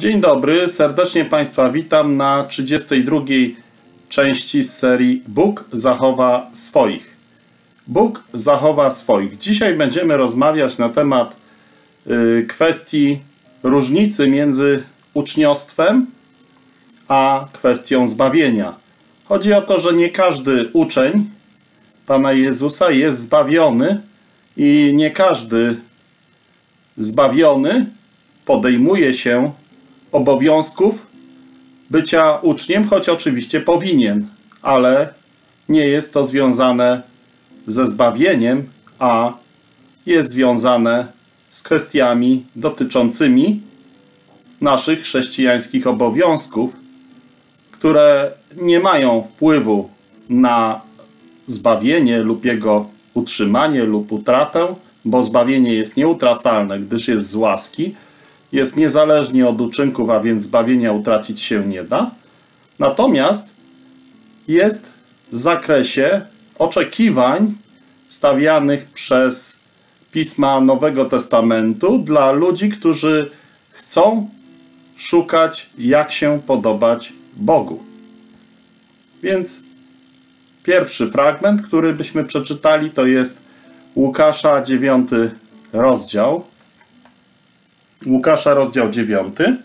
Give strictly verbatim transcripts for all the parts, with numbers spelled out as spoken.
Dzień dobry, serdecznie Państwa witam na trzydziestej drugiej części z serii Bóg zachowa swoich. Bóg zachowa swoich. Dzisiaj będziemy rozmawiać na temat y, kwestii różnicy między uczniostwem a kwestią zbawienia. Chodzi o to, że nie każdy uczeń Pana Jezusa jest zbawiony i nie każdy zbawiony podejmuje się obowiązków bycia uczniem, choć oczywiście powinien, ale nie jest to związane ze zbawieniem, a jest związane z kwestiami dotyczącymi naszych chrześcijańskich obowiązków, które nie mają wpływu na zbawienie lub jego utrzymanie lub utratę, bo zbawienie jest nieutracalne, gdyż jest z łaski, jest niezależnie od uczynków, a więc zbawienia utracić się nie da. Natomiast jest w zakresie oczekiwań stawianych przez pisma Nowego Testamentu dla ludzi, którzy chcą szukać, jak się podobać Bogu. Więc pierwszy fragment, który byśmy przeczytali, to jest Łukasza dziewiąty rozdział. Łukasza rozdział dziewiąty.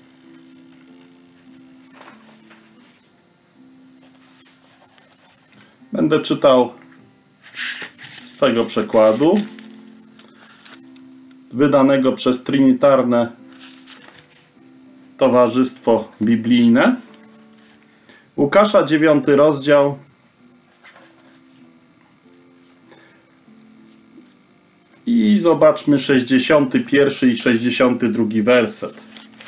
Będę czytał z tego przekładu wydanego przez Trinitarne Towarzystwo Biblijne. Łukasza dziewiąty rozdział. I zobaczmy sześćdziesiąty pierwszy i sześćdziesiąty drugi werset.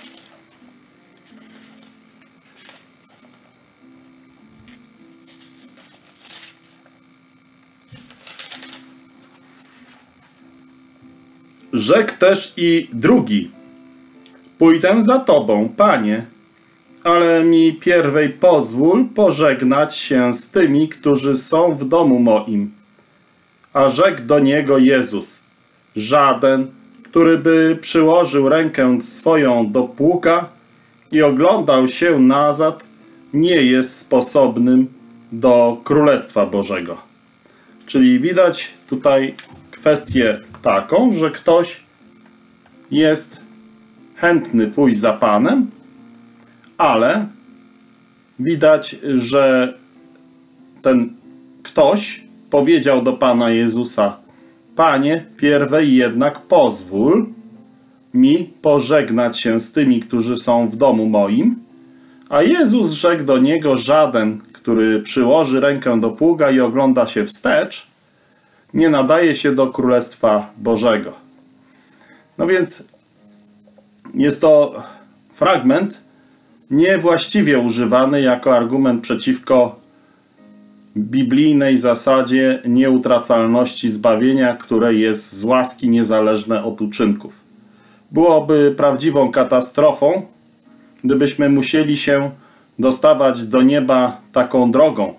Rzekł też i drugi: pójdę za Tobą, Panie, ale mi pierwej pozwól pożegnać się z tymi, którzy są w domu moim. A rzekł do niego Jezus: żaden, który by przyłożył rękę swoją do pługa i oglądał się nazad, nie jest sposobnym do Królestwa Bożego. Czyli widać tutaj kwestię taką, że ktoś jest chętny pójść za Panem, ale widać, że ten ktoś powiedział do Pana Jezusa: Panie, pierwej jednak pozwól mi pożegnać się z tymi, którzy są w domu moim. A Jezus rzekł do niego: żaden, który przyłoży rękę do pługa i ogląda się wstecz, nie nadaje się do Królestwa Bożego. No więc jest to fragment niewłaściwie używany jako argument przeciwko biblijnej zasadzie nieutracalności zbawienia, które jest z łaski niezależne od uczynków. Byłoby prawdziwą katastrofą, gdybyśmy musieli się dostawać do nieba taką drogą,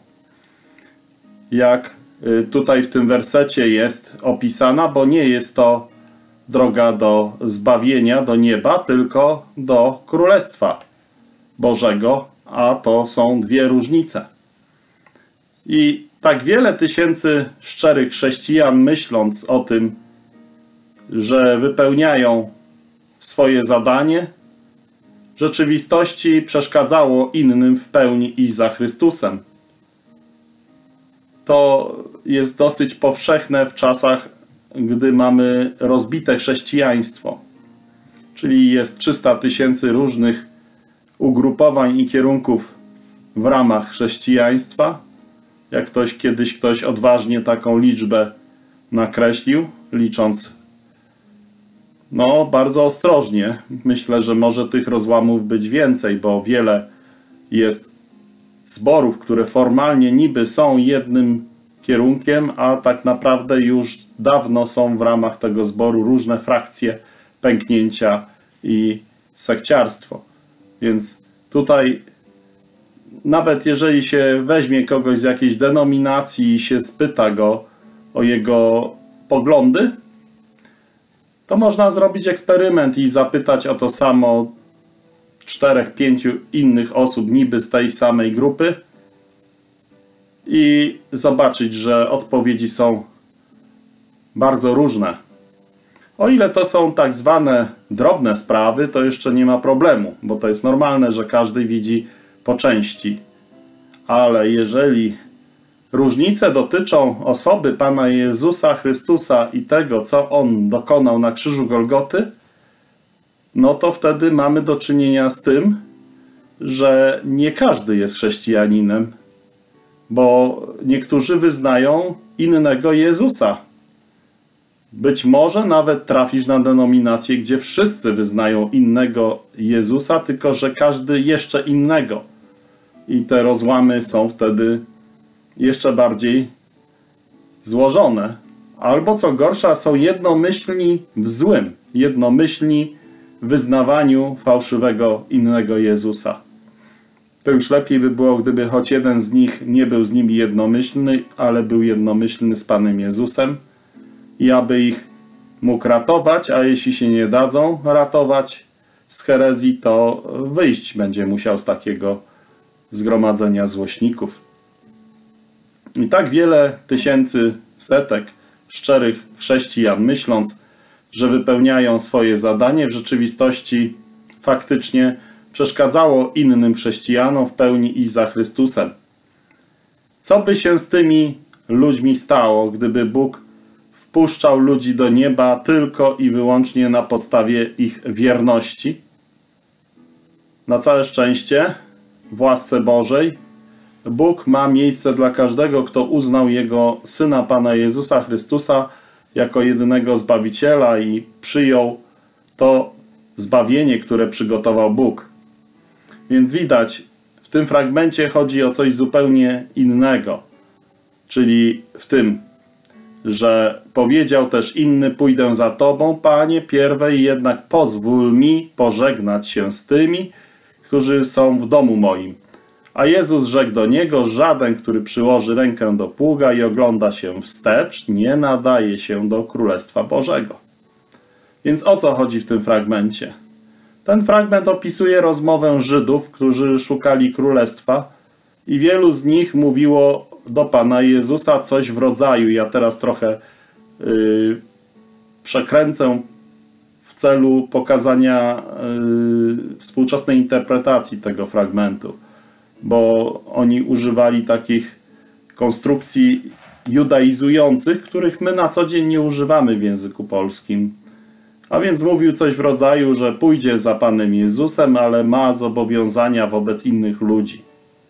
jak tutaj w tym wersecie jest opisana, bo nie jest to droga do zbawienia, do nieba, tylko do Królestwa Bożego, a to są dwie różnice. I tak wiele tysięcy szczerych chrześcijan, myśląc o tym, że wypełniają swoje zadanie, w rzeczywistości przeszkadzało innym w pełni iść za Chrystusem. To jest dosyć powszechne w czasach, gdy mamy rozbite chrześcijaństwo. Czyli jest trzysta tysięcy różnych ugrupowań i kierunków w ramach chrześcijaństwa. Jak ktoś kiedyś ktoś odważnie taką liczbę nakreślił, licząc no bardzo ostrożnie. Myślę, że może tych rozłamów być więcej, bo wiele jest zborów, które formalnie niby są jednym kierunkiem, a tak naprawdę już dawno są w ramach tego zboru różne frakcje, pęknięcia i sekciarstwo. Więc tutaj nawet jeżeli się weźmie kogoś z jakiejś denominacji i się spyta go o jego poglądy, to można zrobić eksperyment i zapytać o to samo czterech, pięciu innych osób niby z tej samej grupy i zobaczyć, że odpowiedzi są bardzo różne. O ile to są tak zwane drobne sprawy, to jeszcze nie ma problemu, bo to jest normalne, że każdy widzi po części. Ale jeżeli różnice dotyczą osoby Pana Jezusa Chrystusa i tego, co On dokonał na krzyżu Golgoty, no to wtedy mamy do czynienia z tym, że nie każdy jest chrześcijaninem, bo niektórzy wyznają innego Jezusa. Być może nawet trafisz na denominację, gdzie wszyscy wyznają innego Jezusa, tylko że każdy jeszcze innego. I te rozłamy są wtedy jeszcze bardziej złożone. Albo co gorsza, są jednomyślni w złym, jednomyślni w wyznawaniu fałszywego innego Jezusa. To już lepiej by było, gdyby choć jeden z nich nie był z nimi jednomyślny, ale był jednomyślny z Panem Jezusem i aby ich mógł ratować, a jeśli się nie dadzą ratować z herezji, to wyjść będzie musiał z takiego zgromadzenia złośników. I tak wiele tysięcy, setek szczerych chrześcijan, myśląc, że wypełniają swoje zadanie, w rzeczywistości faktycznie przeszkadzało innym chrześcijanom w pełni iść za Chrystusem. Co by się z tymi ludźmi stało, gdyby Bóg wpuszczał ludzi do nieba tylko i wyłącznie na podstawie ich wierności? Na całe szczęście, w łasce Bożej, Bóg ma miejsce dla każdego, kto uznał Jego Syna Pana Jezusa Chrystusa jako jedynego Zbawiciela i przyjął to zbawienie, które przygotował Bóg. Więc widać, w tym fragmencie chodzi o coś zupełnie innego. Czyli w tym, że powiedział też inny: pójdę za Tobą, Panie, pierwej jednak pozwól mi pożegnać się z tymi, którzy są w domu moim. A Jezus rzekł do niego: żaden, który przyłoży rękę do pługa i ogląda się wstecz, nie nadaje się do Królestwa Bożego. Więc o co chodzi w tym fragmencie? Ten fragment opisuje rozmowę Żydów, którzy szukali królestwa i wielu z nich mówiło do Pana Jezusa coś w rodzaju, ja teraz trochę yy, przekręcę w celu pokazania yy, współczesnej interpretacji tego fragmentu, bo oni używali takich konstrukcji judaizujących, których my na co dzień nie używamy w języku polskim. A więc mówił coś w rodzaju, że pójdzie za Panem Jezusem, ale ma zobowiązania wobec innych ludzi.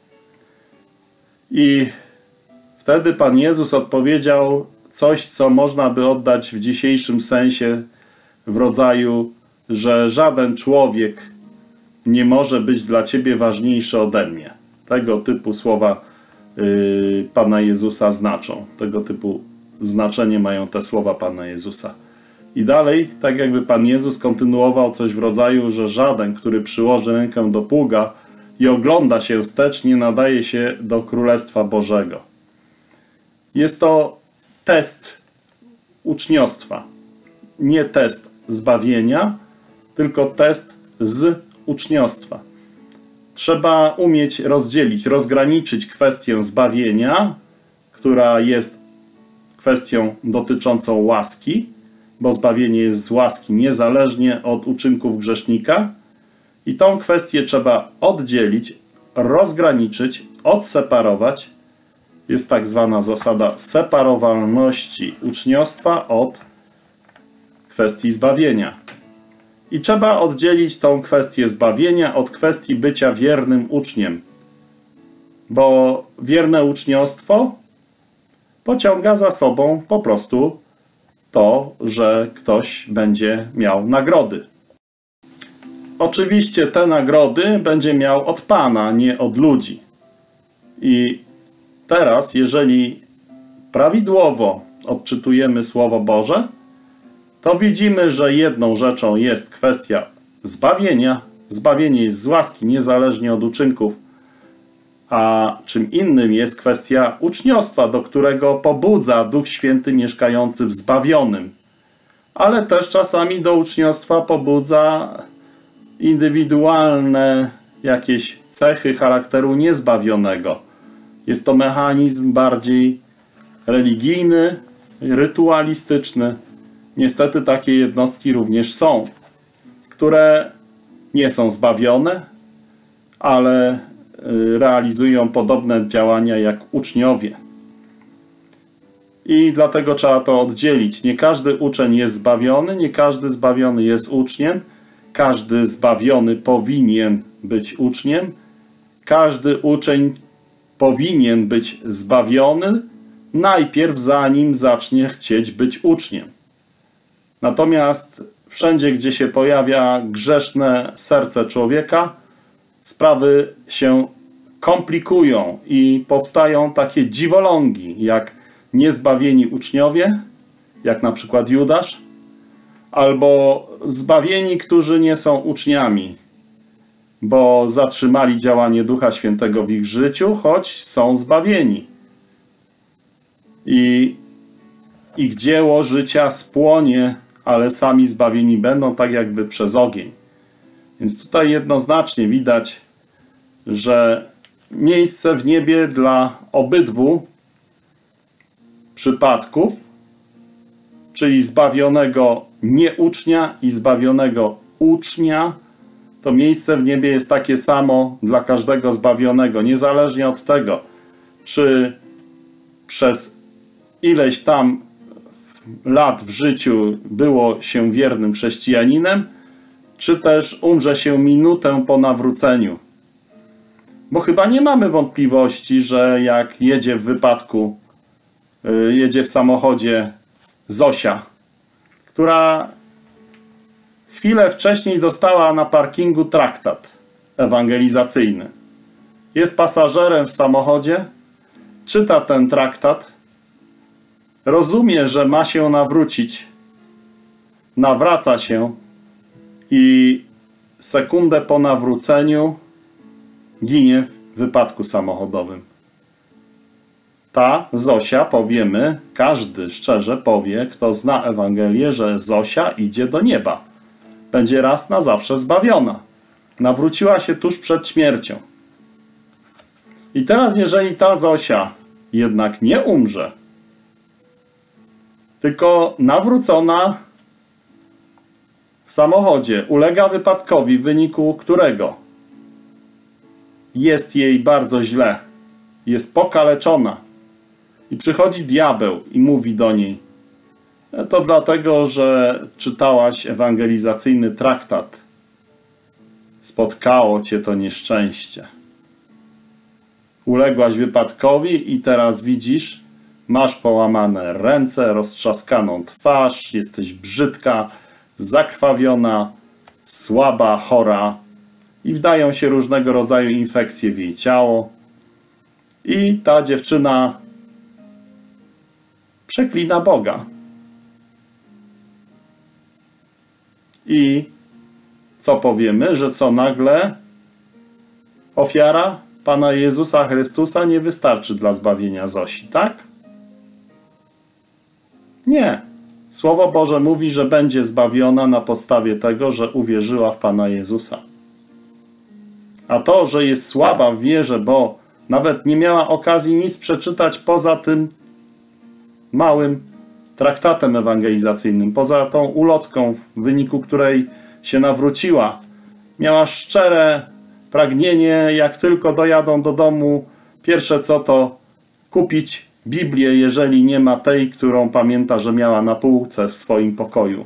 I wtedy Pan Jezus odpowiedział coś, co można by oddać w dzisiejszym sensie w rodzaju, że żaden człowiek nie może być dla Ciebie ważniejszy ode mnie. Tego typu słowa yy, Pana Jezusa znaczą. Tego typu znaczenie mają te słowa Pana Jezusa. I dalej, tak jakby Pan Jezus kontynuował coś w rodzaju, że żaden, który przyłoży rękę do pługa i ogląda się wstecz, nie nadaje się do Królestwa Bożego. Jest to test uczniostwa. Nie test zbawienia, tylko test z uczniostwa. Trzeba umieć rozdzielić, rozgraniczyć kwestię zbawienia, która jest kwestią dotyczącą łaski, bo zbawienie jest z łaski niezależnie od uczynków grzesznika. I tą kwestię trzeba oddzielić, rozgraniczyć, odseparować. Jest tak zwana zasada separowalności uczniostwa od kwestii zbawienia. I trzeba oddzielić tą kwestię zbawienia od kwestii bycia wiernym uczniem. Bo wierne uczniostwo pociąga za sobą po prostu to, że ktoś będzie miał nagrody. Oczywiście te nagrody będzie miał od Pana, nie od ludzi. I teraz, jeżeli prawidłowo odczytujemy Słowo Boże, to widzimy, że jedną rzeczą jest kwestia zbawienia. Zbawienie jest z łaski, niezależnie od uczynków. A czym innym jest kwestia uczniostwa, do którego pobudza Duch Święty mieszkający w zbawionym. Ale też czasami do uczniostwa pobudza indywidualne jakieś cechy charakteru niezbawionego. Jest to mechanizm bardziej religijny, rytualistyczny. Niestety takie jednostki również są, które nie są zbawione, ale realizują podobne działania jak uczniowie. I dlatego trzeba to oddzielić. Nie każdy uczeń jest zbawiony, nie każdy zbawiony jest uczniem. Każdy zbawiony powinien być uczniem. Każdy uczeń powinien być zbawiony najpierw, zanim zacznie chcieć być uczniem. Natomiast wszędzie, gdzie się pojawia grzeszne serce człowieka, sprawy się komplikują i powstają takie dziwolągi, jak niezbawieni uczniowie, jak na przykład Judasz, albo zbawieni, którzy nie są uczniami, bo zatrzymali działanie Ducha Świętego w ich życiu, choć są zbawieni. I ich dzieło życia spłonie, ale sami zbawieni będą tak jakby przez ogień. Więc tutaj jednoznacznie widać, że miejsce w niebie dla obydwu przypadków, czyli zbawionego nieucznia i zbawionego ucznia, to miejsce w niebie jest takie samo dla każdego zbawionego, niezależnie od tego, czy przez ileś tam lat w życiu było się wiernym chrześcijaninem, czy też umrze się minutę po nawróceniu. Bo chyba nie mamy wątpliwości, że jak jedzie w wypadku, jedzie w samochodzie Zosia, która chwilę wcześniej dostała na parkingu traktat ewangelizacyjny. Jest pasażerem w samochodzie, czyta ten traktat, rozumie, że ma się nawrócić, nawraca się i sekundę po nawróceniu ginie w wypadku samochodowym. Ta Zosia, powiemy, każdy szczerze powie, kto zna Ewangelię, że Zosia idzie do nieba. Będzie raz na zawsze zbawiona. Nawróciła się tuż przed śmiercią. I teraz, jeżeli ta Zosia jednak nie umrze, tylko nawrócona w samochodzie ulega wypadkowi, w wyniku którego jest jej bardzo źle, jest pokaleczona i przychodzi diabeł i mówi do niej: to dlatego, że czytałaś ewangelizacyjny traktat, spotkało cię to nieszczęście. Uległaś wypadkowi i teraz widzisz, masz połamane ręce, roztrzaskaną twarz, jesteś brzydka, zakrwawiona, słaba, chora i wdają się różnego rodzaju infekcje w jej ciało. I ta dziewczyna przeklina Boga. I co powiemy? Że co nagle ofiara Pana Jezusa Chrystusa nie wystarczy dla zbawienia Zosi, tak? Nie. Słowo Boże mówi, że będzie zbawiona na podstawie tego, że uwierzyła w Pana Jezusa. A to, że jest słaba w wierze, bo nawet nie miała okazji nic przeczytać poza tym małym traktatem ewangelizacyjnym, poza tą ulotką, w wyniku której się nawróciła. Miała szczere pragnienie, jak tylko dojadą do domu, pierwsze co to kupić Biblię, jeżeli nie ma tej, którą pamięta, że miała na półce w swoim pokoju.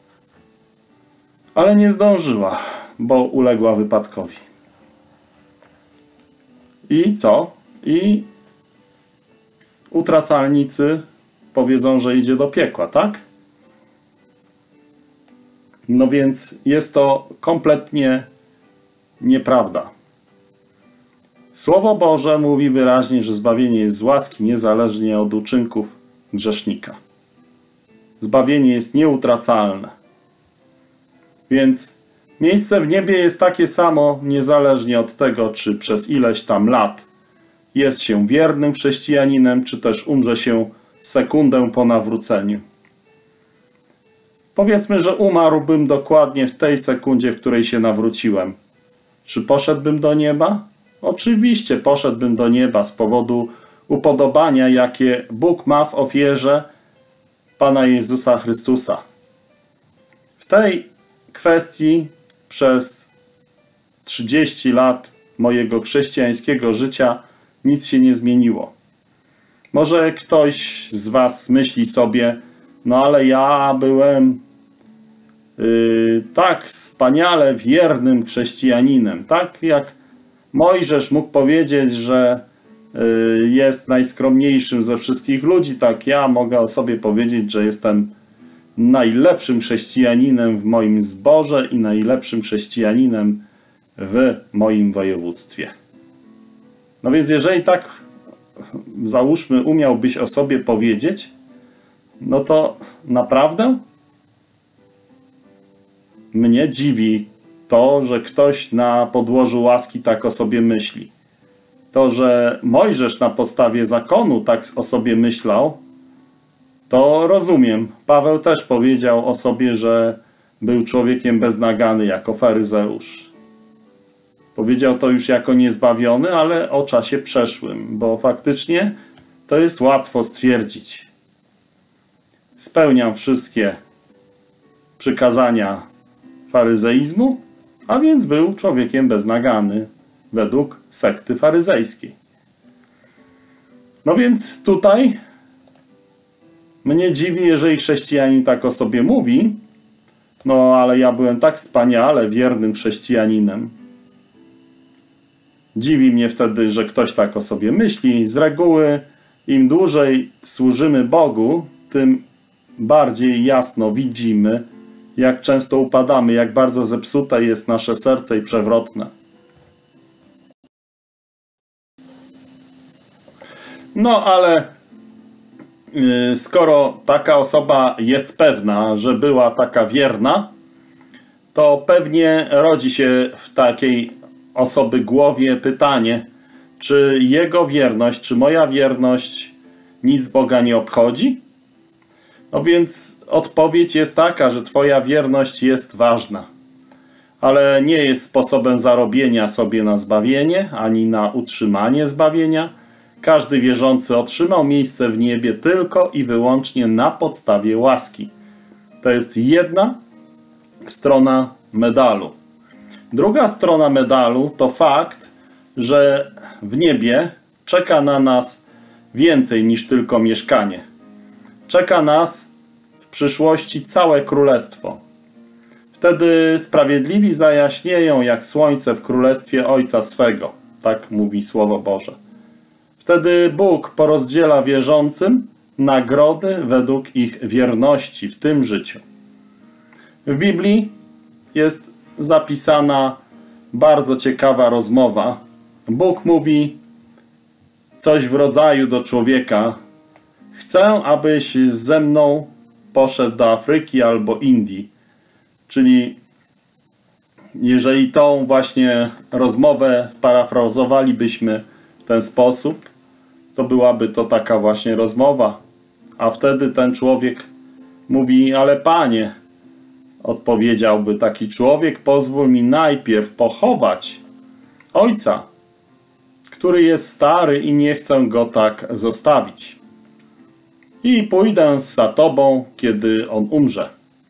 Ale nie zdążyła, bo uległa wypadkowi. I co? I utracalnicy powiedzą, że idzie do piekła, tak? No więc jest to kompletnie nieprawda. Słowo Boże mówi wyraźnie, że zbawienie jest z łaski, niezależnie od uczynków grzesznika. Zbawienie jest nieutracalne. Więc miejsce w niebie jest takie samo, niezależnie od tego, czy przez ileś tam lat jest się wiernym chrześcijaninem, czy też umrze się sekundę po nawróceniu. Powiedzmy, że umarłbym dokładnie w tej sekundzie, w której się nawróciłem. Czy poszedłbym do nieba? Oczywiście poszedłbym do nieba z powodu upodobania, jakie Bóg ma w ofierze Pana Jezusa Chrystusa. W tej kwestii przez trzydzieści lat mojego chrześcijańskiego życia nic się nie zmieniło. Może ktoś z was myśli sobie, no ale ja byłem yy, tak wspaniale wiernym chrześcijaninem, tak jak Mojżesz mógł powiedzieć, że yy, jest najskromniejszym ze wszystkich ludzi, tak ja mogę o sobie powiedzieć, że jestem najlepszym chrześcijaninem w moim zborze i najlepszym chrześcijaninem w moim województwie. No więc jeżeli tak, załóżmy, umiałbyś o sobie powiedzieć, no to naprawdę mnie dziwi to, że ktoś na podłożu łaski tak o sobie myśli. To, że Mojżesz na podstawie zakonu tak o sobie myślał, to rozumiem. Paweł też powiedział o sobie, że był człowiekiem beznagany jako faryzeusz. Powiedział to już jako niezbawiony, ale o czasie przeszłym, bo faktycznie to jest łatwo stwierdzić. Spełniam wszystkie przykazania faryzeizmu, a więc był człowiekiem beznagany według sekty faryzejskiej. No więc tutaj mnie dziwi, jeżeli chrześcijanin tak o sobie mówi, no ale ja byłem tak wspaniale wiernym chrześcijaninem. Dziwi mnie wtedy, że ktoś tak o sobie myśli. Z reguły im dłużej służymy Bogu, tym bardziej jasno widzimy, jak często upadamy, jak bardzo zepsute jest nasze serce i przewrotne. No ale yy, skoro taka osoba jest pewna, że była taka wierna, to pewnie rodzi się w takiej osoby głowie pytanie, czy jego wierność, czy moja wierność nic Boga nie obchodzi? No więc odpowiedź jest taka, że twoja wierność jest ważna, ale nie jest sposobem zarobienia sobie na zbawienie, ani na utrzymanie zbawienia. Każdy wierzący otrzymał miejsce w niebie tylko i wyłącznie na podstawie łaski. To jest jedna strona medalu. Druga strona medalu to fakt, że w niebie czeka na nas więcej niż tylko mieszkanie. Czeka nas w przyszłości całe królestwo. Wtedy sprawiedliwi zajaśnieją jak słońce w królestwie Ojca swego. Tak mówi Słowo Boże. Wtedy Bóg porozdziela wierzącym nagrody według ich wierności w tym życiu. W Biblii jest zapisana bardzo ciekawa rozmowa. Bóg mówi coś w rodzaju do człowieka: chcę, abyś ze mną poszedł do Afryki albo Indii. Czyli jeżeli tą właśnie rozmowę sparafrazowalibyśmy w ten sposób, to byłaby to taka właśnie rozmowa. A wtedy ten człowiek mówi: ale Panie, odpowiedziałby taki człowiek, pozwól mi najpierw pochować ojca, który jest stary i nie chcę go tak zostawić. I pójdę za tobą, kiedy on umrze.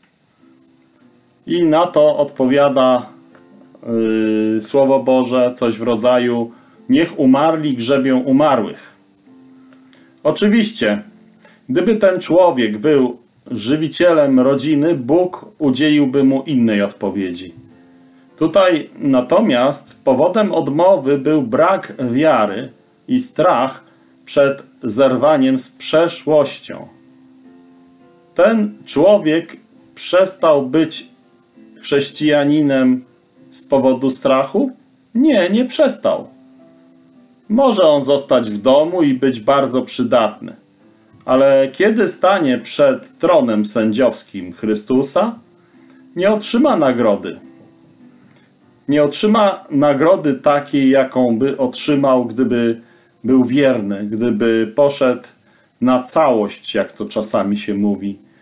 I na to odpowiada yy, Słowo Boże coś w rodzaju: niech umarli grzebią umarłych. Oczywiście, gdyby ten człowiek był żywicielem rodziny, Bóg udzieliłby mu innej odpowiedzi. Tutaj natomiast powodem odmowy był brak wiary i strach przed zerwaniem z przeszłością. Ten człowiek przestał być chrześcijaninem z powodu strachu? Nie, nie przestał. Może on zostać w domu i być bardzo przydatny. Ale kiedy stanie przed tronem sędziowskim Chrystusa, nie otrzyma nagrody. Nie otrzyma nagrody takiej, jaką by otrzymał, gdyby był wierny, gdyby poszedł na całość, jak to czasami się mówi.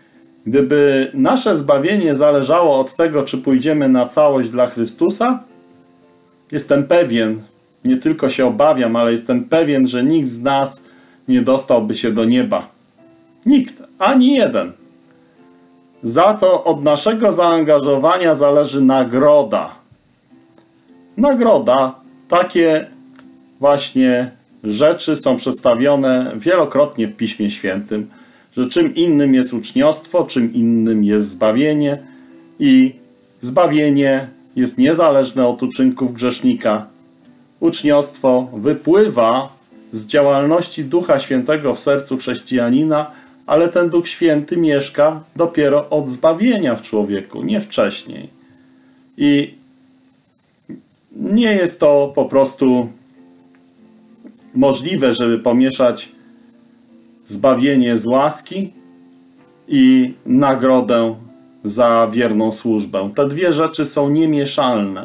Gdyby nasze zbawienie zależało od tego, czy pójdziemy na całość dla Chrystusa, jestem pewien, nie tylko się obawiam, ale jestem pewien, że nikt z nas nie dostałby się do nieba. Nikt, ani jeden. Za to od naszego zaangażowania zależy nagroda. Nagroda, takie właśnie rzeczy są przedstawione wielokrotnie w Piśmie Świętym, że czym innym jest uczniostwo, czym innym jest zbawienie i zbawienie jest niezależne od uczynków grzesznika. Uczniostwo wypływa z działalności Ducha Świętego w sercu chrześcijanina, ale ten Duch Święty mieszka dopiero od zbawienia w człowieku, nie wcześniej. I nie jest to po prostu możliwe, żeby pomieszać zbawienie z łaski i nagrodę za wierną służbę. Te dwie rzeczy są niemieszalne.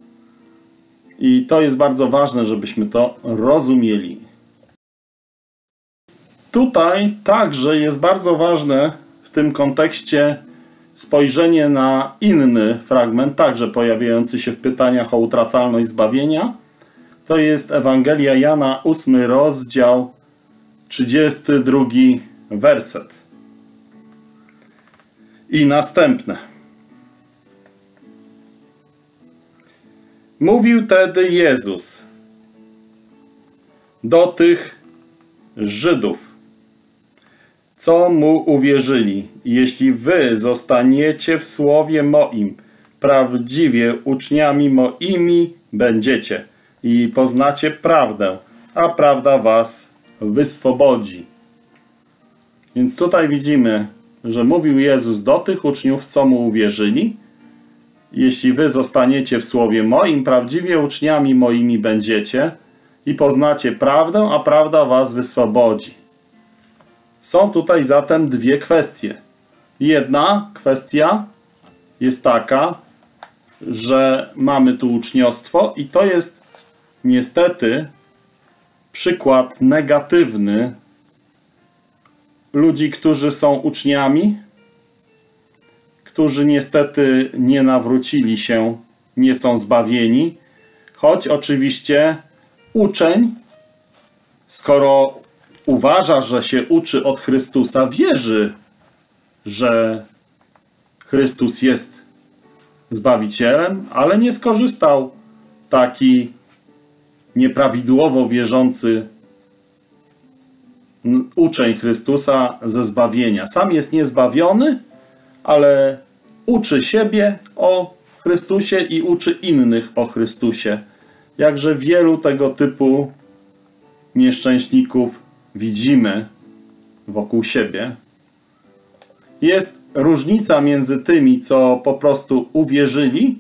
I to jest bardzo ważne, żebyśmy to rozumieli. Tutaj także jest bardzo ważne w tym kontekście spojrzenie na inny fragment, także pojawiający się w pytaniach o utracalność zbawienia. To jest Ewangelia Jana, ósmy rozdział, trzydziesty drugi werset. I następne. Mówił tedy Jezus do tych Żydów, co mu uwierzyli: jeśli wy zostaniecie w słowie moim, prawdziwie uczniami moimi będziecie i poznacie prawdę, a prawda was wyswobodzi. Więc tutaj widzimy, że mówił Jezus do tych uczniów, co mu uwierzyli: jeśli wy zostaniecie w słowie moim, prawdziwie uczniami moimi będziecie i poznacie prawdę, a prawda was wyswobodzi. Są tutaj zatem dwie kwestie. Jedna kwestia jest taka, że mamy tu uczniostwo i to jest niestety przykład negatywny ludzi, którzy są uczniami, którzy niestety nie nawrócili się, nie są zbawieni, choć oczywiście uczeń, skoro uważa, że się uczy od Chrystusa, wierzy, że Chrystus jest Zbawicielem, ale nie skorzystał taki nieprawidłowo wierzący uczeń Chrystusa ze zbawienia. Sam jest niezbawiony, ale uczy siebie o Chrystusie i uczy innych o Chrystusie. Jakże wielu tego typu nieszczęśników widzimy wokół siebie. Jest różnica między tymi, co po prostu uwierzyli,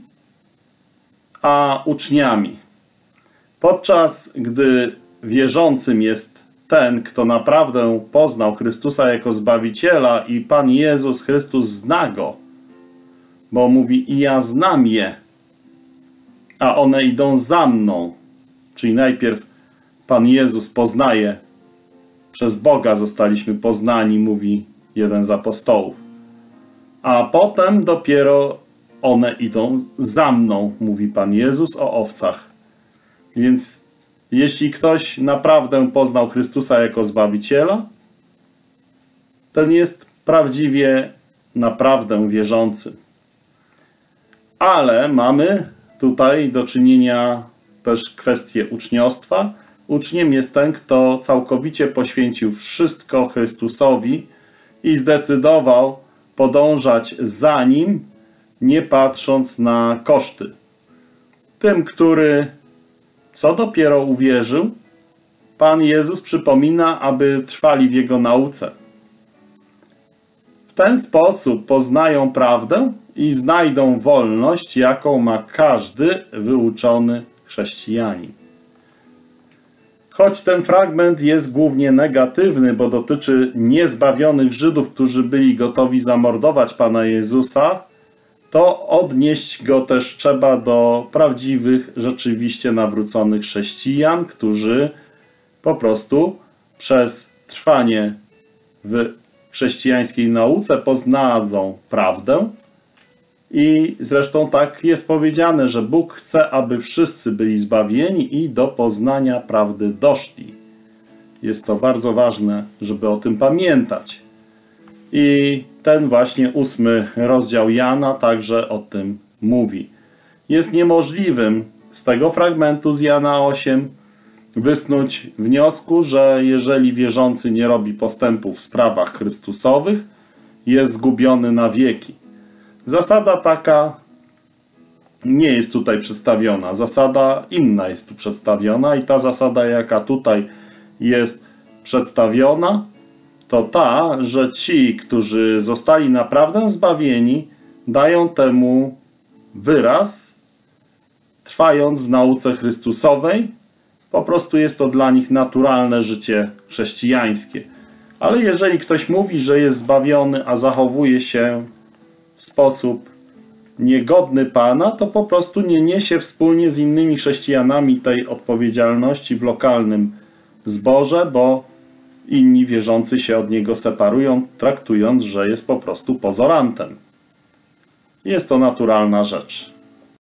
a uczniami. Podczas gdy wierzącym jest ten, kto naprawdę poznał Chrystusa jako Zbawiciela i Pan Jezus Chrystus zna Go, bo mówi: i ja znam je, a one idą za mną. Czyli najpierw Pan Jezus poznaje, przez Boga zostaliśmy poznani, mówi jeden z apostołów, a potem dopiero one idą za mną, mówi Pan Jezus o owcach. Więc jeśli ktoś naprawdę poznał Chrystusa jako Zbawiciela, ten jest prawdziwie, naprawdę wierzący. Ale mamy tutaj do czynienia też kwestię uczniostwa. Uczniem jest ten, kto całkowicie poświęcił wszystko Chrystusowi i zdecydował podążać za Nim, nie patrząc na koszty. Tym, który co dopiero uwierzył, Pan Jezus przypomina, aby trwali w Jego nauce. W ten sposób poznają prawdę i znajdą wolność, jaką ma każdy wyuczony chrześcijanin. Choć ten fragment jest głównie negatywny, bo dotyczy niezbawionych Żydów, którzy byli gotowi zamordować Pana Jezusa, to odnieść go też trzeba do prawdziwych, rzeczywiście nawróconych chrześcijan, którzy po prostu przez trwanie w chrześcijańskiej nauce poznadzą prawdę. I zresztą tak jest powiedziane, że Bóg chce, aby wszyscy byli zbawieni i do poznania prawdy doszli. Jest to bardzo ważne, żeby o tym pamiętać. I ten właśnie ósmy rozdział Jana także o tym mówi. Jest niemożliwym z tego fragmentu z Jana osiem wysnuć wniosku, że jeżeli wierzący nie robi postępów w sprawach chrystusowych, jest zgubiony na wieki. Zasada taka nie jest tutaj przedstawiona. Zasada inna jest tu przedstawiona i ta zasada, jaka tutaj jest przedstawiona, to ta, że ci, którzy zostali naprawdę zbawieni, dają temu wyraz, trwając w nauce chrystusowej. Po prostu jest to dla nich naturalne życie chrześcijańskie. Ale jeżeli ktoś mówi, że jest zbawiony, a zachowuje się w sposób niegodny Pana, to po prostu nie niesie wspólnie z innymi chrześcijanami tej odpowiedzialności w lokalnym zborze, bo inni wierzący się od niego separują, traktując, że jest po prostu pozorantem. Jest to naturalna rzecz.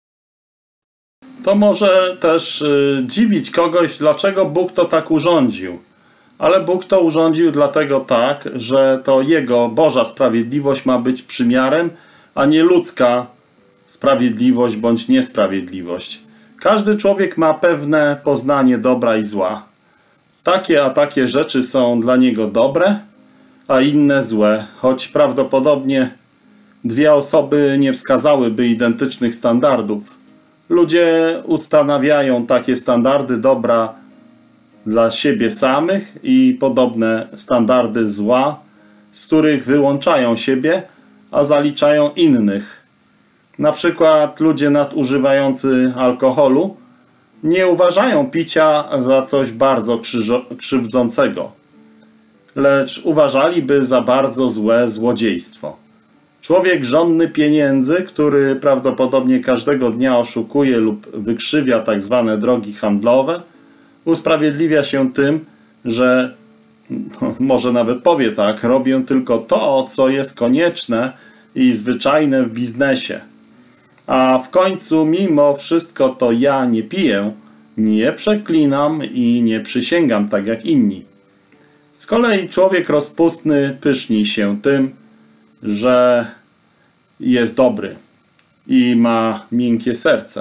To może też yy, dziwić kogoś, dlaczego Bóg to tak urządził. Ale Bóg to urządził dlatego tak, że to Jego Boża sprawiedliwość ma być przymiarem, a nie ludzka sprawiedliwość bądź niesprawiedliwość. Każdy człowiek ma pewne poznanie dobra i zła. Takie a takie rzeczy są dla niego dobre, a inne złe, choć prawdopodobnie dwie osoby nie wskazałyby identycznych standardów. Ludzie ustanawiają takie standardy dobra dla siebie samych i podobne standardy zła, z których wyłączają siebie, a zaliczają innych. Na przykład ludzie nadużywający alkoholu nie uważają picia za coś bardzo krzywdzącego, lecz uważaliby za bardzo złe złodziejstwo. Człowiek żądny pieniędzy, który prawdopodobnie każdego dnia oszukuje lub wykrzywia tak zwane drogi handlowe, usprawiedliwia się tym, że no, może nawet powie tak, robię tylko to, co jest konieczne i zwyczajne w biznesie. A w końcu mimo wszystko to ja nie piję, nie przeklinam i nie przysięgam tak jak inni. Z kolei człowiek rozpustny pyszni się tym, że jest dobry i ma miękkie serce.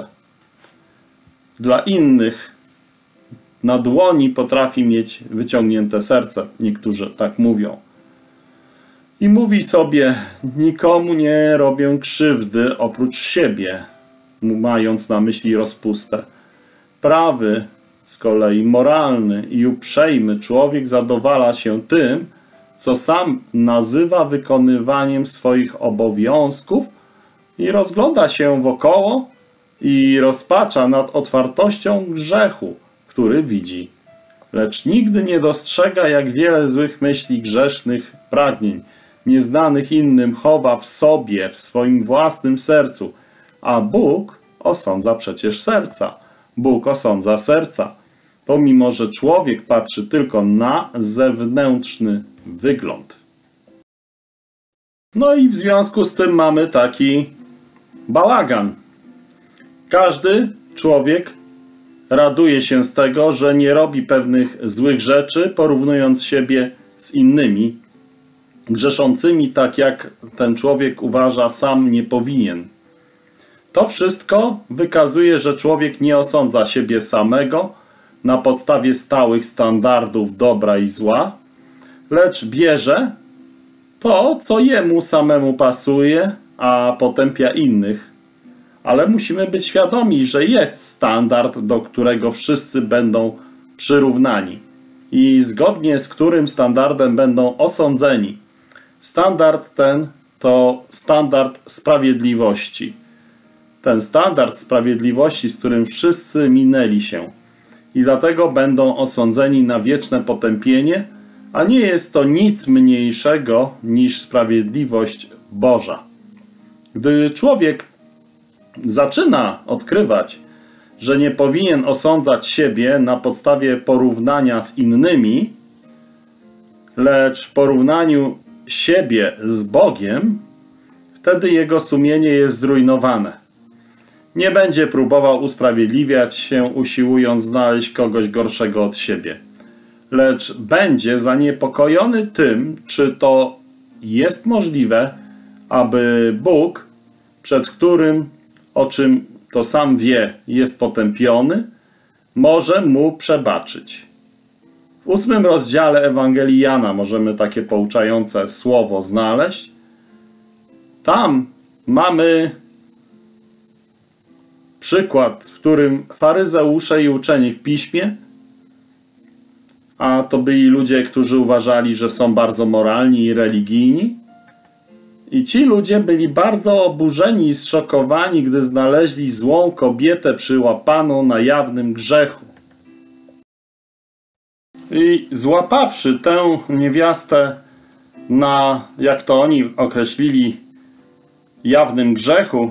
Dla innych na dłoni potrafi mieć wyciągnięte serce. Niektórzy tak mówią. I mówi sobie, nikomu nie robię krzywdy oprócz siebie, mając na myśli rozpustę. Prawy, z kolei moralny i uprzejmy człowiek zadowala się tym, co sam nazywa wykonywaniem swoich obowiązków i rozgląda się wokoło i rozpacza nad otwartością grzechu, który widzi. Lecz nigdy nie dostrzega, jak wiele złych myśli, grzesznych pragnień, nieznanych innym, chowa w sobie, w swoim własnym sercu. A Bóg osądza przecież serca. Bóg osądza serca, pomimo że człowiek patrzy tylko na zewnętrzny wygląd. No i w związku z tym mamy taki bałagan. Każdy człowiek raduje się z tego, że nie robi pewnych złych rzeczy, porównując siebie z innymi, grzeszącymi tak jak ten człowiek uważa sam nie powinien. To wszystko wykazuje, że człowiek nie osądza siebie samego na podstawie stałych standardów dobra i zła, lecz bierze to, co jemu samemu pasuje, a potępia innych. Ale musimy być świadomi, że jest standard, do którego wszyscy będą przyrównani i zgodnie z którym standardem będą osądzeni. Standard ten to standard sprawiedliwości. Ten standard sprawiedliwości, z którym wszyscy minęli się i dlatego będą osądzeni na wieczne potępienie, a nie jest to nic mniejszego niż sprawiedliwość Boża. Gdy człowiek zaczyna odkrywać, że nie powinien osądzać siebie na podstawie porównania z innymi, lecz w porównaniu siebie z Bogiem, wtedy jego sumienie jest zrujnowane. Nie będzie próbował usprawiedliwiać się, usiłując znaleźć kogoś gorszego od siebie, lecz będzie zaniepokojony tym, czy to jest możliwe, aby Bóg, przed którym, o czym to sam wie, jest potępiony, może mu przebaczyć. W ósmym rozdziale Ewangelii Jana możemy takie pouczające słowo znaleźć. Tam mamy przykład, w którym faryzeusze i uczeni w piśmie, a to byli ludzie, którzy uważali, że są bardzo moralni i religijni, i ci ludzie byli bardzo oburzeni i zszokowani, gdy znaleźli złą kobietę przyłapaną na jawnym grzechu. I złapawszy tę niewiastę na, jak to oni określili, jawnym grzechu,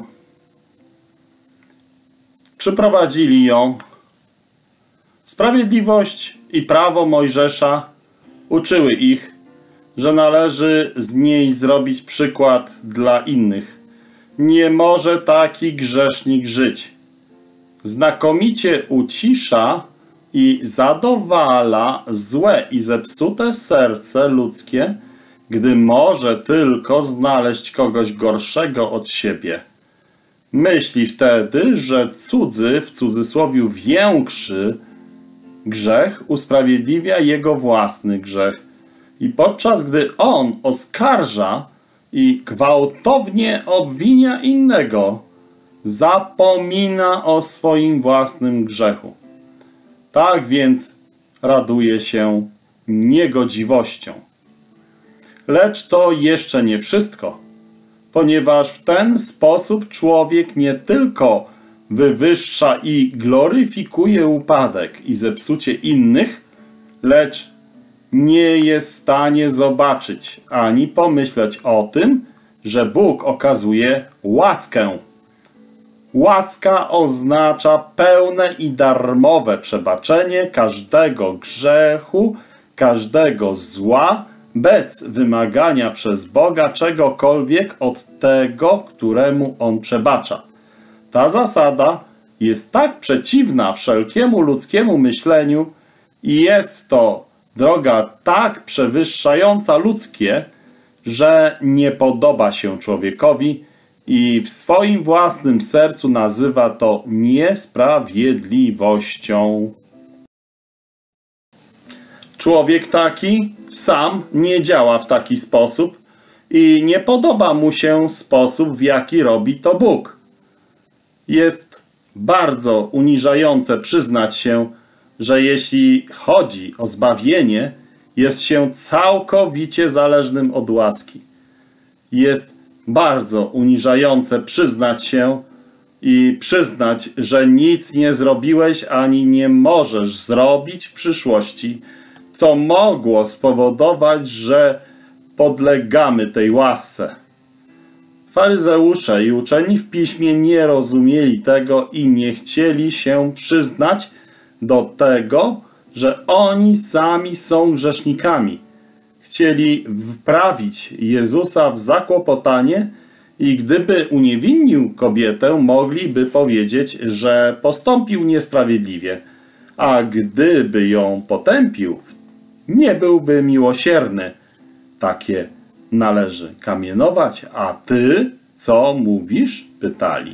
przyprowadzili ją. Sprawiedliwość i prawo Mojżesza uczyły ich, że należy z niej zrobić przykład dla innych. Nie może taki grzesznik żyć. Znakomicie ucisza i zadowala złe i zepsute serce ludzkie, gdy może tylko znaleźć kogoś gorszego od siebie. Myśli wtedy, że cudzy, w cudzysłowie większy grzech usprawiedliwia jego własny grzech. I podczas gdy on oskarża i gwałtownie obwinia innego, zapomina o swoim własnym grzechu. Tak więc raduje się niegodziwością. Lecz to jeszcze nie wszystko, ponieważ w ten sposób człowiek nie tylko wywyższa i gloryfikuje upadek i zepsucie innych, lecz nie jest w stanie zobaczyć ani pomyśleć o tym, że Bóg okazuje łaskę. Łaska oznacza pełne i darmowe przebaczenie każdego grzechu, każdego zła, bez wymagania przez Boga czegokolwiek od tego, któremu On przebacza. Ta zasada jest tak przeciwna wszelkiemu ludzkiemu myśleniu i jest to droga tak przewyższająca ludzkie, że nie podoba się człowiekowi i w swoim własnym sercu nazywa to niesprawiedliwością. Człowiek taki sam nie działa w taki sposób i nie podoba mu się sposób, w jaki robi to Bóg. Jest bardzo uniżające przyznać się, że jeśli chodzi o zbawienie, jest się całkowicie zależnym od łaski. Jest bardzo uniżające przyznać się i przyznać, że nic nie zrobiłeś ani nie możesz zrobić w przyszłości, co mogło spowodować, że podlegamy tej łasce. Faryzeusze i uczeni w piśmie nie rozumieli tego i nie chcieli się przyznać do tego, że oni sami są grzesznikami. Chcieli wprawić Jezusa w zakłopotanie i gdyby uniewinnił kobietę, mogliby powiedzieć, że postąpił niesprawiedliwie, a gdyby ją potępił, nie byłby miłosierny. Takie należy kamienować, a ty co mówisz? Pytali.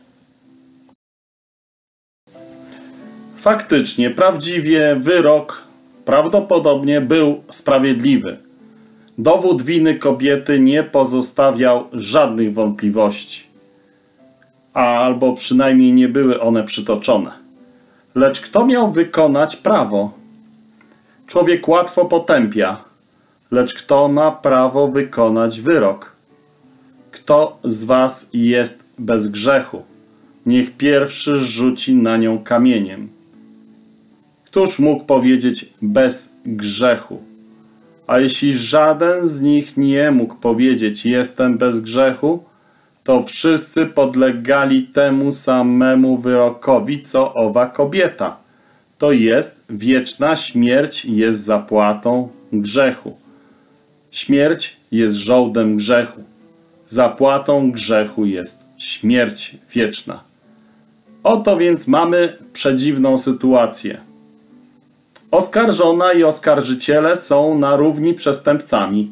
Faktycznie, prawdziwie wyrok prawdopodobnie był sprawiedliwy. Dowód winy kobiety nie pozostawiał żadnych wątpliwości, albo przynajmniej nie były one przytoczone. Lecz kto miał wykonać prawo? Człowiek łatwo potępia, lecz kto ma prawo wykonać wyrok? Kto z was jest bez grzechu? Niech pierwszy rzuci na nią kamieniem. Któż mógł powiedzieć bez grzechu? A jeśli żaden z nich nie mógł powiedzieć jestem bez grzechu, to wszyscy podlegali temu samemu wyrokowi, co owa kobieta. To jest wieczna śmierć jest zapłatą grzechu. Śmierć jest żołdem grzechu. Zapłatą grzechu jest śmierć wieczna. Oto więc mamy przedziwną sytuację. Oskarżona i oskarżyciele są na równi przestępcami.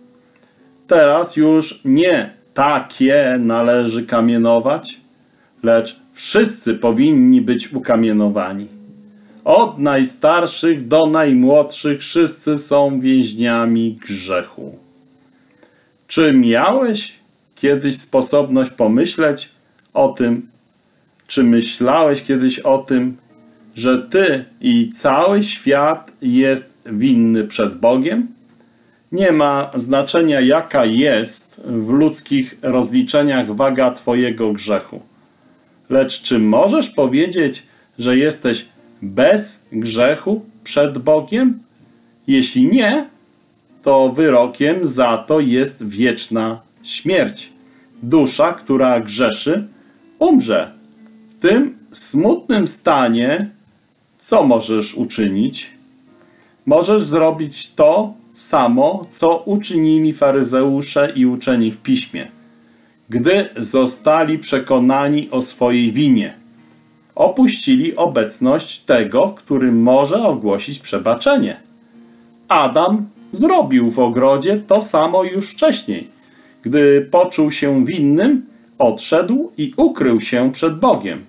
Teraz już nie takie należy kamienować, lecz wszyscy powinni być ukamienowani. Od najstarszych do najmłodszych wszyscy są więźniami grzechu. Czy miałeś kiedyś sposobność pomyśleć o tym, czy myślałeś kiedyś o tym, że ty i cały świat jest winny przed Bogiem? Nie ma znaczenia, jaka jest w ludzkich rozliczeniach waga twojego grzechu. Lecz czy możesz powiedzieć, że jesteś bez grzechu przed Bogiem? Jeśli nie, to wyrokiem za to jest wieczna śmierć. Dusza, która grzeszy, umrze. W tym smutnym stanie co możesz uczynić? Możesz zrobić to samo, co uczynili faryzeusze i uczeni w Piśmie, gdy zostali przekonani o swojej winie. Opuścili obecność tego, który może ogłosić przebaczenie. Adam zrobił w ogrodzie to samo już wcześniej. Gdy poczuł się winnym, odszedł i ukrył się przed Bogiem.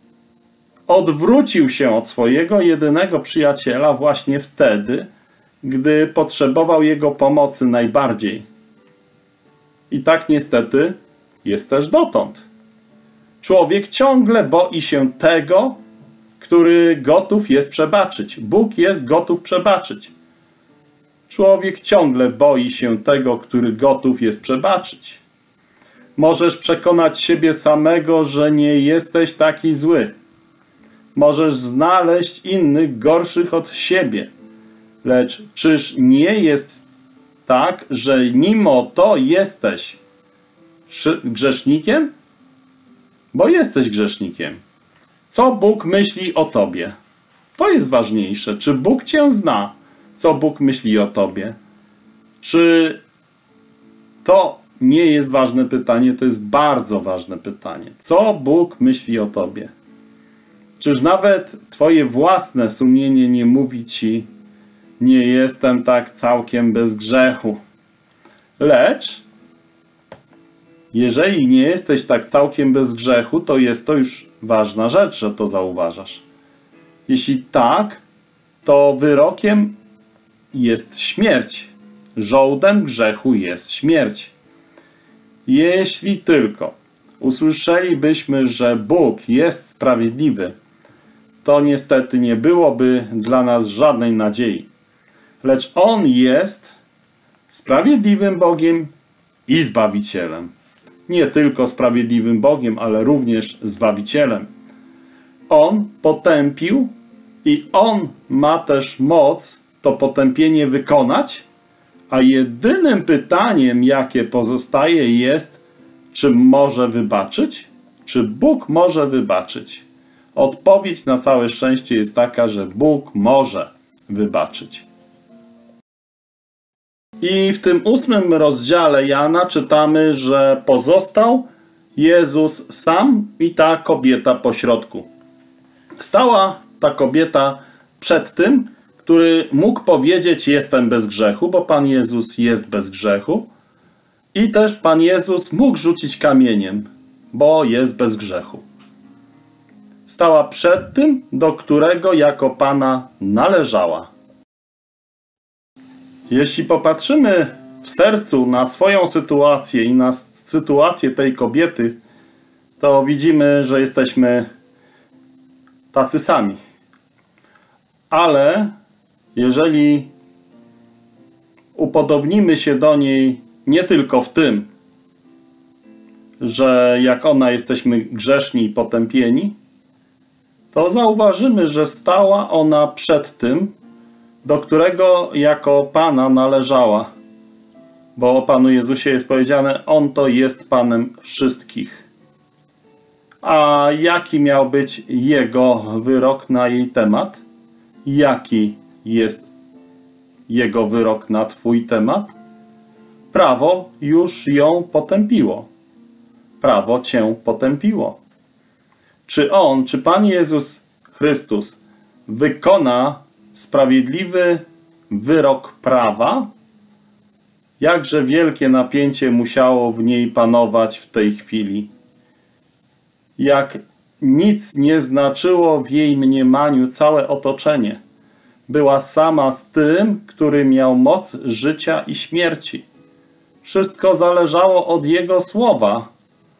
Odwrócił się od swojego jedynego przyjaciela właśnie wtedy, gdy potrzebował jego pomocy najbardziej. I tak niestety jest też dotąd. Człowiek ciągle boi się tego, który gotów jest przebaczyć. Bóg jest gotów przebaczyć. Człowiek ciągle boi się tego, który gotów jest przebaczyć. Możesz przekonać siebie samego, że nie jesteś taki zły. Możesz znaleźć innych gorszych od siebie. Lecz czyż nie jest tak, że mimo to jesteś grzesznikiem? Bo jesteś grzesznikiem. Co Bóg myśli o tobie? To jest ważniejsze. Czy Bóg cię zna? Co Bóg myśli o tobie? Czy to nie jest ważne pytanie? To jest bardzo ważne pytanie. Co Bóg myśli o tobie? Czyż nawet twoje własne sumienie nie mówi ci, nie jestem tak całkiem bez grzechu? Lecz jeżeli nie jesteś tak całkiem bez grzechu, to jest to już ważna rzecz, że to zauważasz. Jeśli tak, to wyrokiem jest śmierć. Żołdem grzechu jest śmierć. Jeśli tylko usłyszelibyśmy, że Bóg jest sprawiedliwy, to niestety nie byłoby dla nas żadnej nadziei. Lecz On jest sprawiedliwym Bogiem i Zbawicielem. Nie tylko sprawiedliwym Bogiem, ale również Zbawicielem. On potępił i On ma też moc to potępienie wykonać, a jedynym pytaniem, jakie pozostaje, jest, czy może wybaczyć? Czy Bóg może wybaczyć? Odpowiedź na całe szczęście jest taka, że Bóg może wybaczyć. I w tym ósmym rozdziale Jana czytamy, że pozostał Jezus sam i ta kobieta pośrodku. Stała ta kobieta przed tym, który mógł powiedzieć, jestem bez grzechu, bo Pan Jezus jest bez grzechu. I też Pan Jezus mógł rzucić kamieniem, bo jest bez grzechu. Stała przed tym, do którego jako Pana należała. Jeśli popatrzymy w sercu na swoją sytuację i na sytuację tej kobiety, to widzimy, że jesteśmy tacy sami. Ale jeżeli upodobnimy się do niej nie tylko w tym, że jak ona jesteśmy grzeszni i potępieni, to zauważymy, że stała ona przed tym, do którego jako Pana należała. Bo o Panu Jezusie jest powiedziane, On to jest Panem wszystkich. A jaki miał być Jego wyrok na jej temat? Jaki jest Jego wyrok na Twój temat? prawo już ją potępiło. Prawo cię potępiło. Czy On, czy Pan Jezus Chrystus wykona sprawiedliwy wyrok prawa? Jakże wielkie napięcie musiało w niej panować w tej chwili. Jak nic nie znaczyło w jej mniemaniu całe otoczenie. Była sama z tym, który miał moc życia i śmierci. Wszystko zależało od Jego słowa.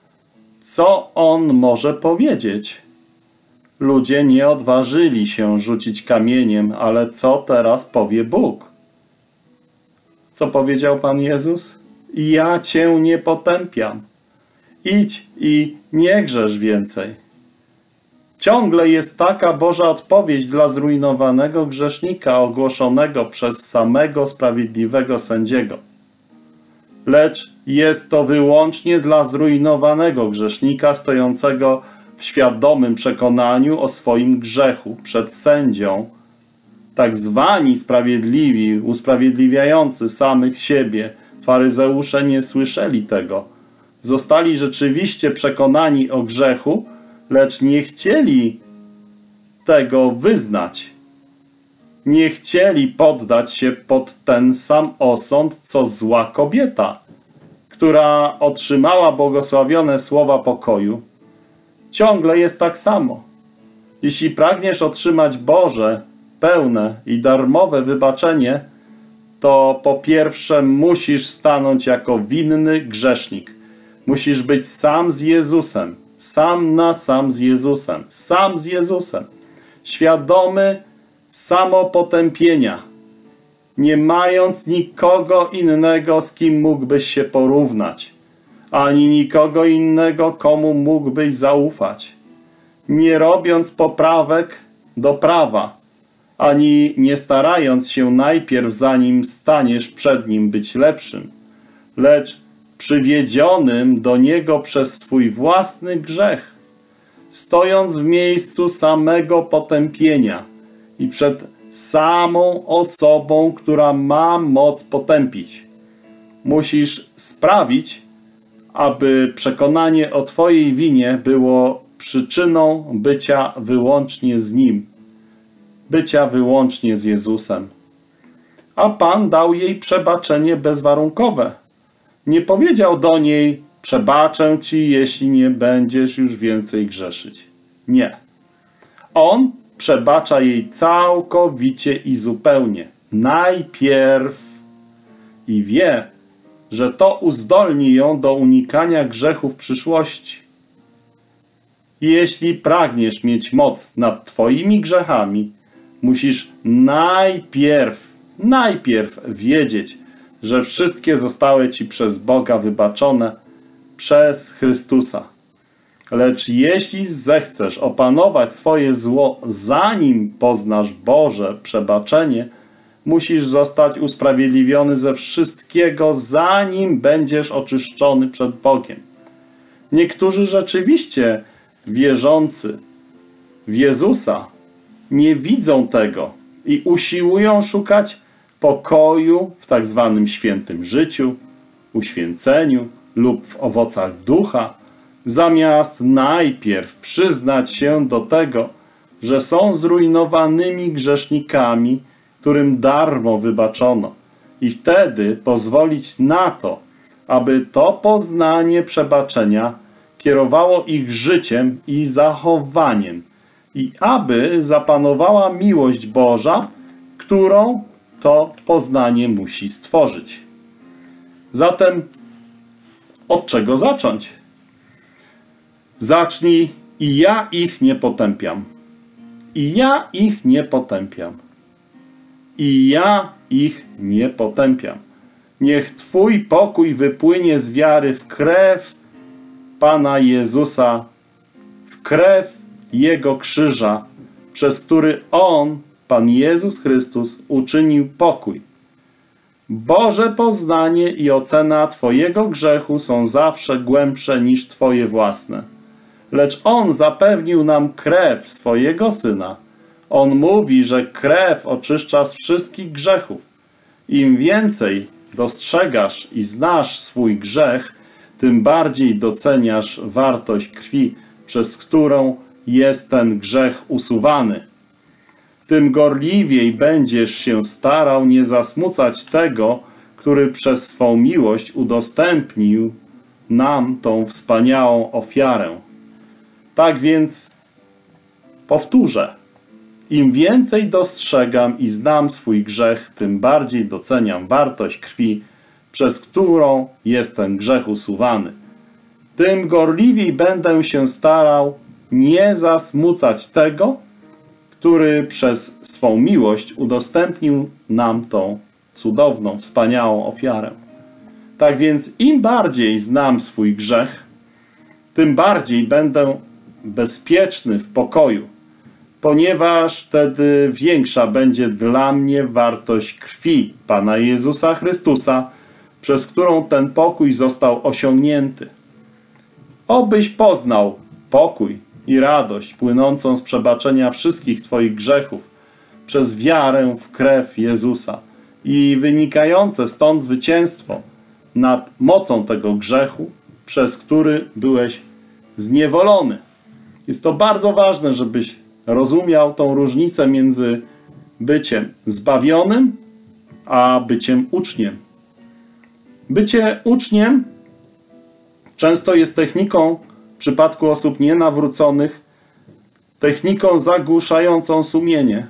Co On może powiedzieć? Ludzie nie odważyli się rzucić kamieniem, ale co teraz powie Bóg? Co powiedział Pan Jezus? Ja Cię nie potępiam. Idź i nie grzesz więcej. Ciągle jest taka Boża odpowiedź dla zrujnowanego grzesznika ogłoszonego przez samego sprawiedliwego sędziego. Lecz jest to wyłącznie dla zrujnowanego grzesznika stojącego w świadomym przekonaniu o swoim grzechu przed sędzią. Tak zwani sprawiedliwi, usprawiedliwiający samych siebie, faryzeusze nie słyszeli tego. Zostali rzeczywiście przekonani o grzechu, lecz nie chcieli tego wyznać. Nie chcieli poddać się pod ten sam osąd, co zła kobieta, która otrzymała błogosławione słowa pokoju. Ciągle jest tak samo. Jeśli pragniesz otrzymać Boże, pełne i darmowe wybaczenie, to po pierwsze musisz stanąć jako winny grzesznik. Musisz być sam z Jezusem. Sam na sam z Jezusem. Sam z Jezusem. Świadomy samopotępienia. Nie mając nikogo innego, z kim mógłbyś się porównać. Ani nikogo innego, komu mógłbyś zaufać. Nie robiąc poprawek do prawa. Ani nie starając się najpierw, zanim staniesz przed Nim, być lepszym. Lecz przywiedzionym do Niego przez swój własny grzech, stojąc w miejscu samego potępienia i przed samą osobą, która ma moc potępić. Musisz sprawić, aby przekonanie o Twojej winie było przyczyną bycia wyłącznie z Nim, bycia wyłącznie z Jezusem. A Pan dał jej przebaczenie bezwarunkowe. Nie powiedział do niej: przebaczę Ci, jeśli nie będziesz już więcej grzeszyć. Nie. On przebacza jej całkowicie i zupełnie. Najpierw. I wie, że to uzdolni ją do unikania grzechu w przyszłości. Jeśli pragniesz mieć moc nad Twoimi grzechami, musisz najpierw, najpierw wiedzieć, że wszystkie zostały Ci przez Boga wybaczone przez Chrystusa. Lecz jeśli zechcesz opanować swoje zło, zanim poznasz Boże przebaczenie, musisz zostać usprawiedliwiony ze wszystkiego, zanim będziesz oczyszczony przed Bogiem. Niektórzy rzeczywiście wierzący w Jezusa nie widzą tego i usiłują szukać pokoju w tak zwanym świętym życiu, uświęceniu lub w owocach ducha, zamiast najpierw przyznać się do tego, że są zrujnowanymi grzesznikami, którym darmo wybaczono, i wtedy pozwolić na to, aby to poznanie przebaczenia kierowało ich życiem i zachowaniem i aby zapanowała miłość Boża, którą to poznanie musi stworzyć. Zatem od czego zacząć? Zacznij: i ja ich nie potępiam. I ja ich nie potępiam. I ja ich nie potępiam. Niech Twój pokój wypłynie z wiary w krew Pana Jezusa, w krew Jego krzyża, przez który On, Pan Jezus Chrystus, uczynił pokój. Boże poznanie i ocena Twojego grzechu są zawsze głębsze niż Twoje własne. Lecz On zapewnił nam krew swojego Syna. On mówi, że krew oczyszcza z wszystkich grzechów. Im więcej dostrzegasz i znasz swój grzech, tym bardziej doceniasz wartość krwi, przez którą jest ten grzech usuwany. Tym gorliwiej będziesz się starał nie zasmucać tego, który przez swą miłość udostępnił nam tą wspaniałą ofiarę. Tak więc powtórzę. Im więcej dostrzegam i znam swój grzech, tym bardziej doceniam wartość krwi, przez którą jest ten grzech usuwany. Tym gorliwiej będę się starał nie zasmucać tego, który przez swą miłość udostępnił nam tą cudowną, wspaniałą ofiarę. Tak więc im bardziej znam swój grzech, tym bardziej będę bezpieczny w pokoju, ponieważ wtedy większa będzie dla mnie wartość krwi Pana Jezusa Chrystusa, przez którą ten pokój został osiągnięty. Obyś poznał pokój i radość płynącą z przebaczenia wszystkich Twoich grzechów przez wiarę w krew Jezusa i wynikające stąd zwycięstwo nad mocą tego grzechu, przez który byłeś zniewolony. Jest to bardzo ważne, żebyś rozumiał tą różnicę między byciem zbawionym a byciem uczniem. Bycie uczniem często jest techniką, w przypadku osób nienawróconych, techniką zagłuszającą sumienie,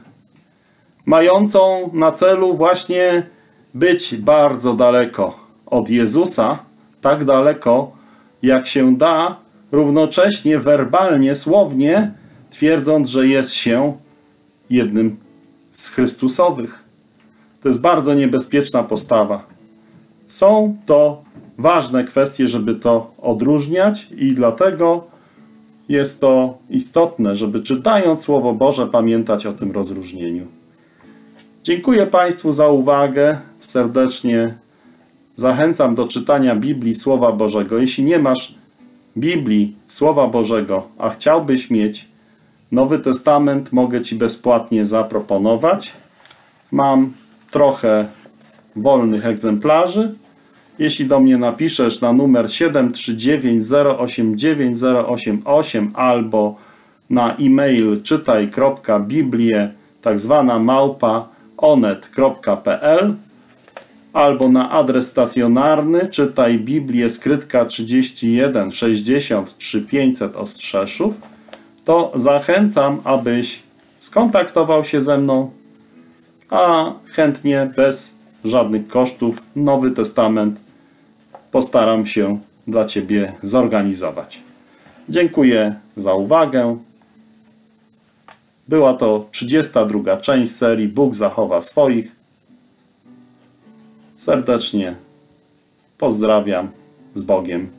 mającą na celu właśnie być bardzo daleko od Jezusa, tak daleko, jak się da, równocześnie werbalnie, słownie, twierdząc, że jest się jednym z Chrystusowych. To jest bardzo niebezpieczna postawa. Są to ważne kwestie, żeby to odróżniać i dlatego jest to istotne, żeby czytając Słowo Boże pamiętać o tym rozróżnieniu. Dziękuję Państwu za uwagę. Serdecznie zachęcam do czytania Biblii, Słowa Bożego. Jeśli nie masz Biblii, Słowa Bożego, a chciałbyś mieć Nowy Testament, mogę Ci bezpłatnie zaproponować. Mam trochę wolnych egzemplarzy. Jeśli do mnie napiszesz na numer siedem trzy dziewięć zero osiem dziewięć zero osiem osiem albo na e-mail czytaj kropka biblię tak zwana małpa onet kropka p l albo na adres stacjonarny czytaj Biblię skrytka trzydzieści jeden sześćdziesiąt trzy pięćset Ostrzeszów, to zachęcam, abyś skontaktował się ze mną, a chętnie bez żadnych kosztów Nowy Testament postaram się dla Ciebie zorganizować. Dziękuję za uwagę. Była to trzydziesta druga część serii Bóg zachowa swoich. Serdecznie pozdrawiam z Bogiem.